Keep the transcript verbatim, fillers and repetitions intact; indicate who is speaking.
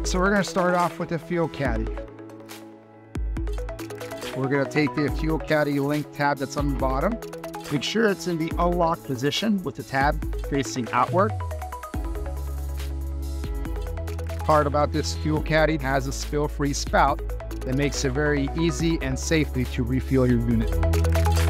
Speaker 1: So we're gonna start off with the fuel caddy. We're gonna take the fuel caddy link tab that's on the bottom. Make sure it's in the unlock position with the tab facing outward. Part about this fuel caddy has a spill-free spout that makes it very easy and safely to refuel your unit.